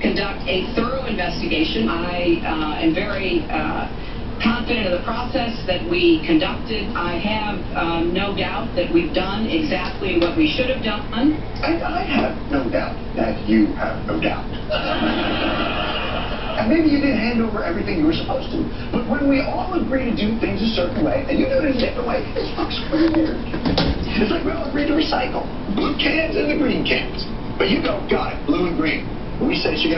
conduct a thorough investigation. I am very confident of the process that we conducted. I have no doubt that we've done exactly what we should have done. I have no doubt that you have no doubt. And maybe you didn't hand over everything you were supposed to. But when we all agree to do things a certain way, and you do it a different way, it looks weird. It's like we all agree to recycle. Blue cans and the green cans. But you go, got it, blue and green. When we say she